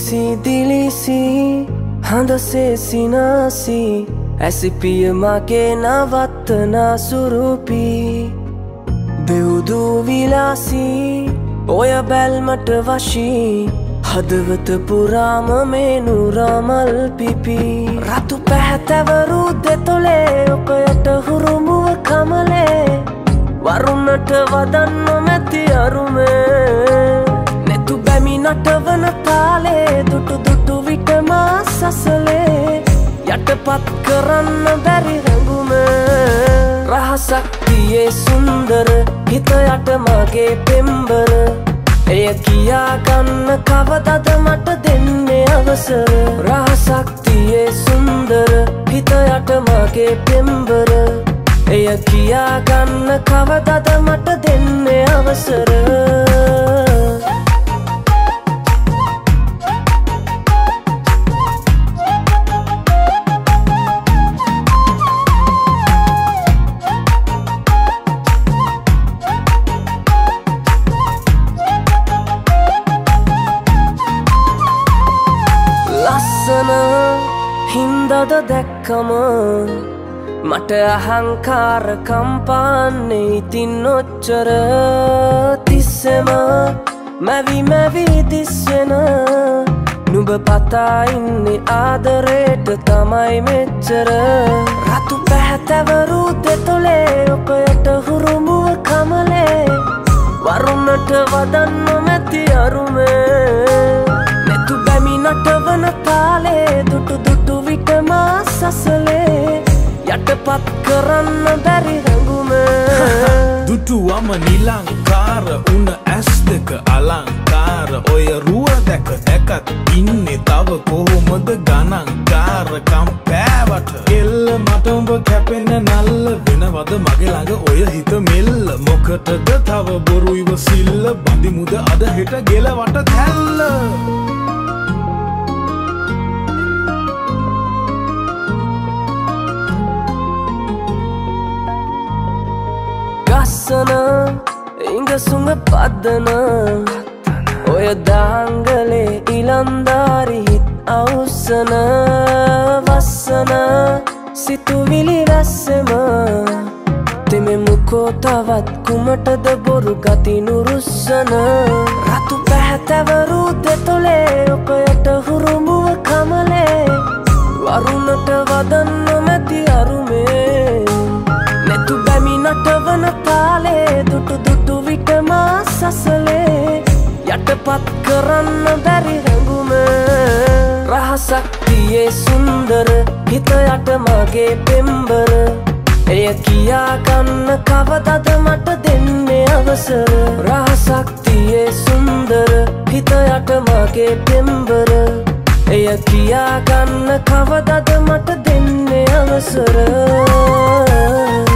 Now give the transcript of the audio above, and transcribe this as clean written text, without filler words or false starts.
dilisi handa se sinasi aisi piya mage navattana surupi beudu vilasi oya balmata washi hadawata purama menu ramal pipi ratu pahatavaru detole okayata hurumuwa kamale warunata wadanna mati arume netu bami natavana tale dutu dutu vitama sasale yatapat karanna bari rangume rahasak diye sundar hita yata mage pembar එය කියා ගන්න කවදද මට දෙන්නේ අවසර රහසක් තියේ සුන්දර හිත යට මගේ පෙම්බර එය කියා ගන්න කවදද මට දෙන්නේ අවසර හින්දද දැක්කම මට අහංකාර කම්පාන්නේ ඉතින් ඔච්චර තිස්සෙම මැවි මැවි දිස්සෙන නුඹ පතා ඉන්නේ ආදරේට තමයි මෙච්චර රතු පැහැතවරු දෙතොලේ ඔකයට හුරුමුව කමලේ වරුණට වදන්න මැති අරුමේ නැතු බැමි නටවන තාලේ දුටු දුටු විටම සසලේ යටපත් කරන්න බැරි රඟුම දුටුවම නිලංකාර උන ඇස් දෙක අලංකාර ඔය රුව දැක දැකත් ඉන්නේ තව කොහොමද ගණන්කාරකම් පෑවට එල්ල මට උඹ කැපෙන නල්ල වෙනවද මගේ ළඟ ඔය හිත මෙල්ල මොකටද තව බොරු ඉවසිල්ල බඳිමුද අද හෙට ගෙලවට තැල්ල ගස්සන ඉංගසුම පදන ඔය දාංගලේ ඉලන්දාරි හිත් අවුස්සන වස්සන සිතුවිලි රැස්සෙම තෙමෙමුකෝ තවත් කුමටද බොරු ගති නුරුස්සන රතු පැහැතවරු දෙතොලේ ඔකයට හුරුමුව කමලේ වරුණට වදන්න මැති අරුමේ නැතු බැමි නටවන තාලේ දුටු දුටු විටම සසලේ යටපත් කරන්න බැරි රඟුම රහසක් තියේ සුන්දර හිත යට මගේ පෙම්බර එය කියා ගන්න කවදද මට දෙන්නේ අවසර රහසක් තියේ සුන්දර හිත යට මගේ පෙම්බර එය කියා ගන්න කවදද මට දෙන්නේ අවසර